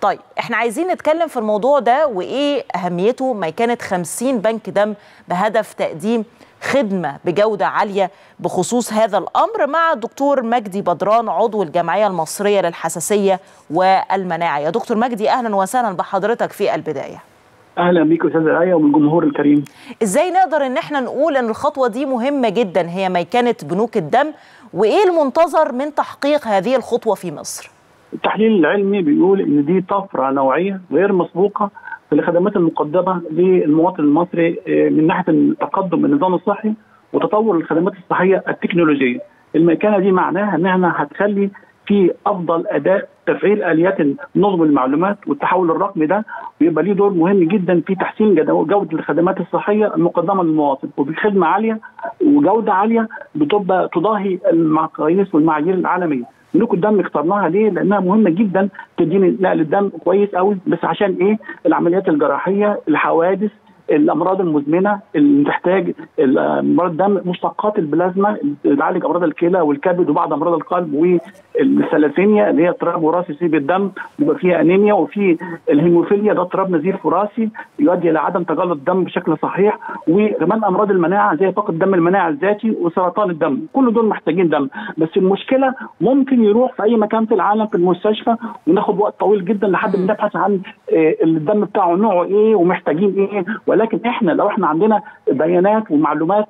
طيب احنا عايزين نتكلم في الموضوع ده وايه اهميته. ما كانت 50 بنك دم بهدف تقديم خدمة بجودة عالية بخصوص هذا الأمر مع الدكتور مجدي بدران عضو الجمعية المصرية للحساسية والمناعة. يا دكتور مجدي أهلا وسهلا بحضرتك في البداية. اهلا بيك استاذ آية ومن الجمهور الكريم. ازاي نقدر ان احنا نقول ان الخطوة دي مهمة جدا هي ميكنة بنوك الدم، وايه المنتظر من تحقيق هذه الخطوة في مصر؟ التحليل العلمي بيقول ان دي طفرة نوعية غير مسبوقة في الخدمات المقدمة للمواطن المصري من ناحية التقدم النظام الصحي وتطور الخدمات الصحية التكنولوجية. الميكنة دي معناها انها هتخلي في افضل اداء تفعيل اليات نظم المعلومات والتحول الرقمي ده، ويبقى ليه دور مهم جدا في تحسين جوده الخدمات الصحيه المقدمه للمواطن وبخدمه عاليه وجوده عاليه بتبقى تضاهي المقاييس والمعايير العالميه. بنوك الدم اخترناها ليه؟ لانها مهمه جدا تديني نقل الدم كويس قوي، بس عشان ايه؟ العمليات الجراحيه، الحوادث، الامراض المزمنه اللي تحتاج امراض الدم، مشتقات البلازما اللي تعالج امراض الكلى والكبد وبعض امراض القلب والثلاسيميا اللي هي اضطراب وراثي يصيب الدم بيبقى فيها انيميا، وفي الهيموفيليا ده اضطراب نزيف وراثي يؤدي الى عدم تجلط الدم بشكل صحيح، وكمان امراض المناعه زي فقد الدم المناعي الذاتي وسرطان الدم. كل دول محتاجين دم، بس المشكله ممكن يروح في اي مكان في العالم في المستشفى وناخد وقت طويل جدا لحد ما نبحث عن الدم بتاعه نوعه ايه ومحتاجين ايه. ولكن احنا لو احنا عندنا بيانات ومعلومات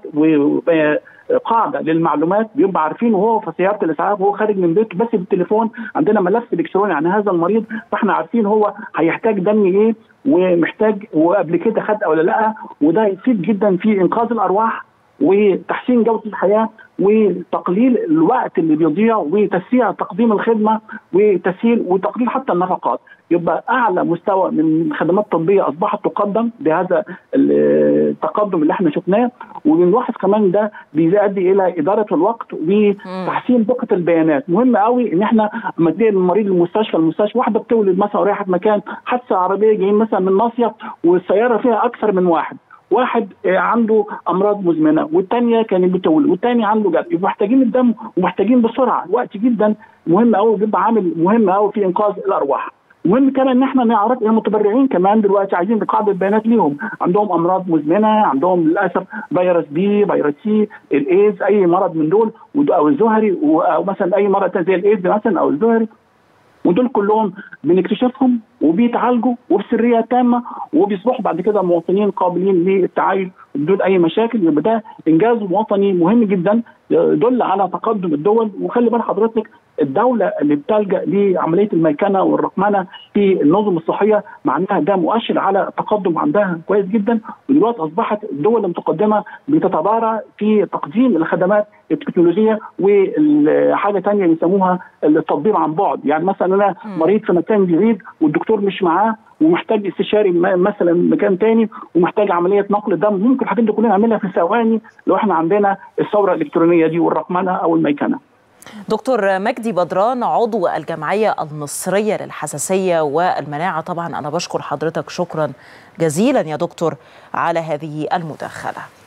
وقاعده للمعلومات بيبقى عارفين وهو في سياره الاسعاف وهو خارج من بيته بس بالتليفون عندنا ملف الكتروني عن هذا المريض، فاحنا عارفين هو هيحتاج دم ايه ومحتاج وقبل كده خد ولا لا، وده يفيد جدا في انقاذ الارواح وتحسين جوده الحياه وتقليل الوقت اللي بيضيع وتسريع تقديم الخدمه وتسهيل وتقليل حتى النفقات. يبقى اعلى مستوى من الخدمات الطبيه اصبحت تقدم بهذا التقدم اللي احنا شفناه، وبنلاحظ كمان ده بيؤدي الى اداره الوقت وتحسين دقه البيانات. مهم قوي ان احنا لما تلاقي المريض المستشفى واحده بتولد مثلا رايحه مكان حادثه عربيه جايين مثلا من مصيف والسياره فيها اكثر من واحد عنده امراض مزمنه والثانيه كانت بتولد والثاني عنده جد، يبقوا محتاجين الدم ومحتاجين بسرعه وقت جدا مهم قوي، بيبقى عامل مهم قوي في انقاذ الارواح. مهم كمان ان احنا نعرف المتبرعين كمان دلوقتي عايزين قاعده بيانات ليهم، عندهم امراض مزمنه، عندهم للاسف فيروس بي، فيروس سي، الايدز، اي مرض من دول او الزهري او مثلا اي مرض زي الايدز مثلا او الزهري، ودول كلهم بنكتشفهم وبيتعالجوا وبسريه تامه وبيصبحوا بعد كده مواطنين قابلين للتعايش بدون اي مشاكل. يبقى ده انجاز وطني مهم جدا يدل على تقدم الدول. وخلي بال حضرتك الدوله اللي بتلجا لعمليه الميكنه والرقمنه في النظم الصحيه معناها ده مؤشر على تقدم عندها كويس جدا، ودلوقتي اصبحت الدول المتقدمه بتتبارى في تقديم الخدمات التكنولوجيه وحاجه ثانيه بيسموها التطبيق عن بعد. يعني مثلا انا مريض في مكان بعيد والدكتور مش معاه ومحتاج استشاري مثلا مكان تاني ومحتاج عمليه نقل دم، ممكن الحاجات دي كلنا نعملها في ثواني لو احنا عندنا الثوره الالكترونيه دي والرقمنه او الميكنه. دكتور مجدي بدران عضو الجمعية المصرية للحساسية والمناعة، طبعا أنا بشكر حضرتك شكرا جزيلا يا دكتور على هذه المداخلة.